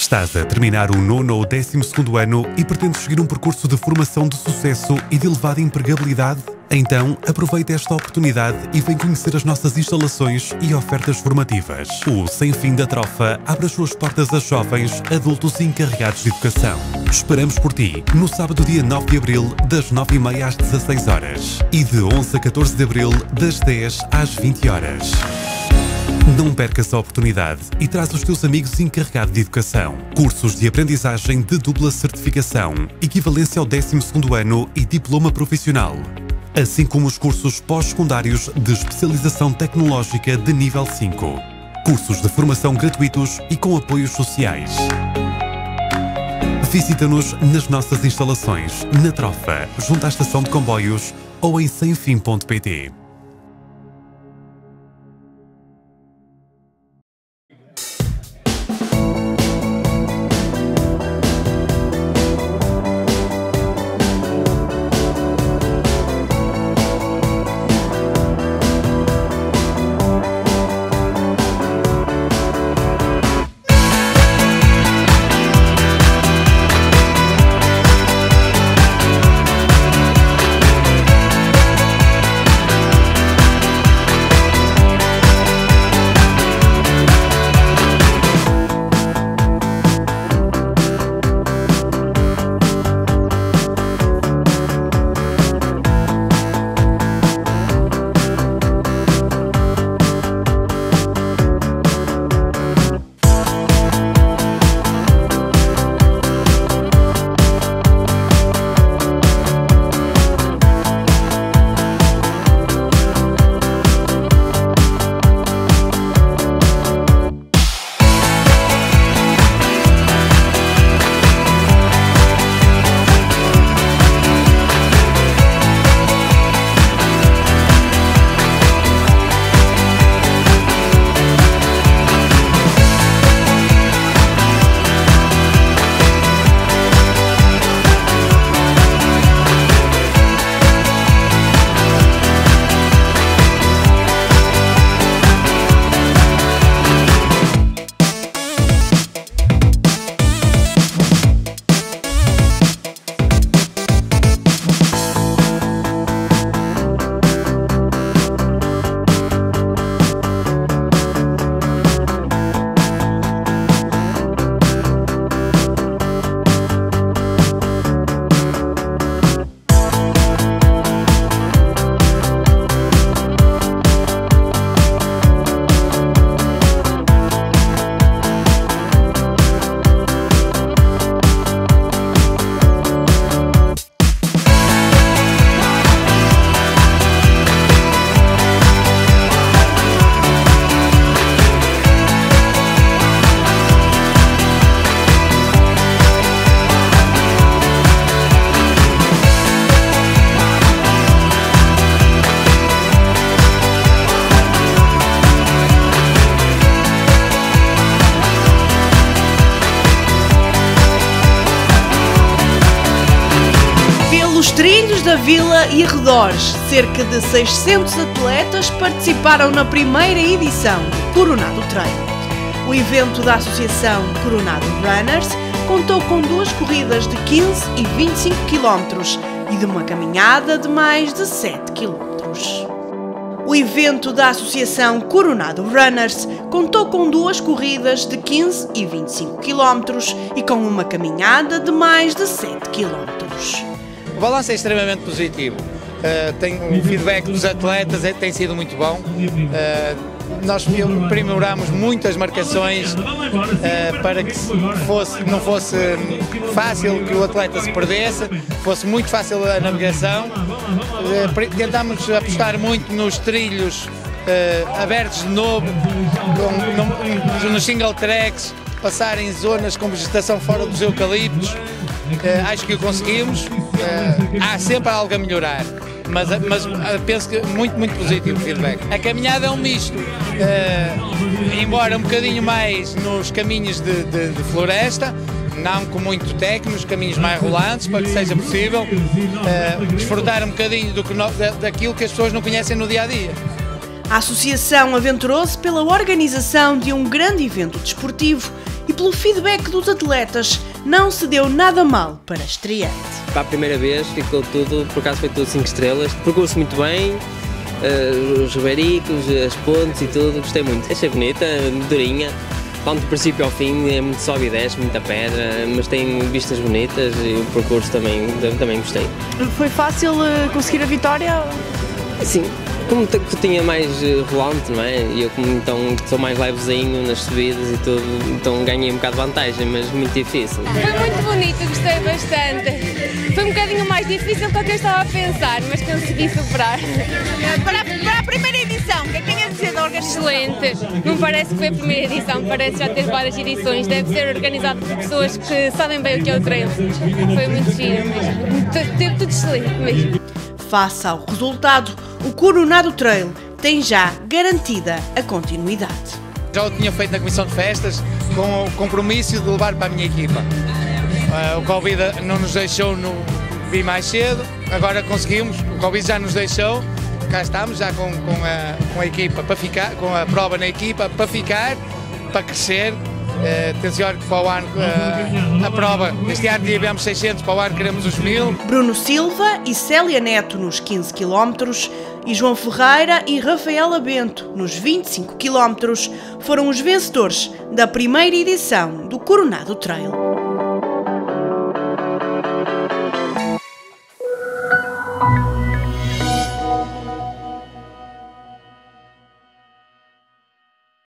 Estás a terminar o 9º ou 12º ano e pretendes seguir um percurso de formação de sucesso e de elevada empregabilidade? Então, aproveita esta oportunidade e vem conhecer as nossas instalações e ofertas formativas. O Sem Fim da Trofa abre as suas portas a jovens, adultos e encarregados de educação. Esperamos por ti no sábado, dia 9 de abril, das 9h30 às 16 horas e de 11 a 14 de abril, das 10 às 20 horas. Não percas a oportunidade e traz os teus amigos encarregados de educação. Cursos de aprendizagem de dupla certificação, equivalência ao 12º ano e diploma profissional. Assim como os cursos pós-secundários de especialização tecnológica de nível 5. Cursos de formação gratuitos e com apoios sociais. Visita-nos nas nossas instalações, na Trofa, junto à estação de comboios ou em semfim.pt. Nos trilhos da vila e arredores, cerca de 600 atletas participaram na primeira edição do Coronado Trail. O evento da Associação Coronado Runners contou com 2 corridas de 15 e 25 km e de uma caminhada de mais de 7 km. O evento da Associação Coronado Runners contou com 2 corridas de 15 e 25 km e com uma caminhada de mais de 7 km. O balanço é extremamente positivo. O feedback dos atletas tem sido muito bom. Nós aprimoramos muitas marcações para que não fosse fácil que o atleta se perdesse, fosse muito fácil a navegação. Tentámos apostar muito nos trilhos abertos de novo, nos single tracks, passar em zonas com vegetação fora dos eucaliptos. Acho que o conseguimos. Há sempre algo a melhorar, mas penso que muito positivo o feedback. A caminhada é um misto, embora um bocadinho mais nos caminhos de floresta, não com muito técnicos, caminhos mais rolantes, para que seja possível desfrutar um bocadinho daquilo que as pessoas não conhecem no dia a dia. A associação aventurou-se pela organização de um grande evento desportivo e pelo feedback dos atletas, não se deu nada mal para a estreante. Para a primeira vez ficou tudo, por acaso foi tudo 5 estrelas, percurso muito bem, os ribeiricos, as pontes e tudo, gostei muito. Achei bonita, durinha, tanto do princípio ao fim, é muito sobe e desce, muita pedra, mas tem vistas bonitas e o percurso também gostei. Foi fácil conseguir a vitória? Sim, como tinha mais rolante, não é? E eu como então sou mais levezinho nas subidas e tudo, então ganhei um bocado de vantagem, mas muito difícil. Foi muito bonito, gostei bastante. Foi um bocadinho mais difícil do que eu estava a pensar, mas consegui superar. Para a primeira edição, o que é que tem a dizer da organização? Excelente. Não parece que foi a primeira edição, parece já ter várias edições. Deve ser organizado por pessoas que sabem bem o que é o trail. Foi muito giro mesmo. Teve tudo excelente mesmo. Face ao resultado, o Coronado Trail tem já garantida a continuidade. Já o tinha feito na Comissão de Festas com o compromisso de levar para a minha equipa. O Covid não nos deixou vir mais cedo, agora conseguimos, o Covid já nos deixou, cá estamos já com a equipa para ficar, com a prova na equipa para ficar, para crescer. Tenciono que para o ano a prova, este ano tivemos 600, para o ano queremos os 1000. Bruno Silva e Célia Neto nos 15 km e João Ferreira e Rafaela Bento nos 25 km foram os vencedores da primeira edição do Coronado Trail.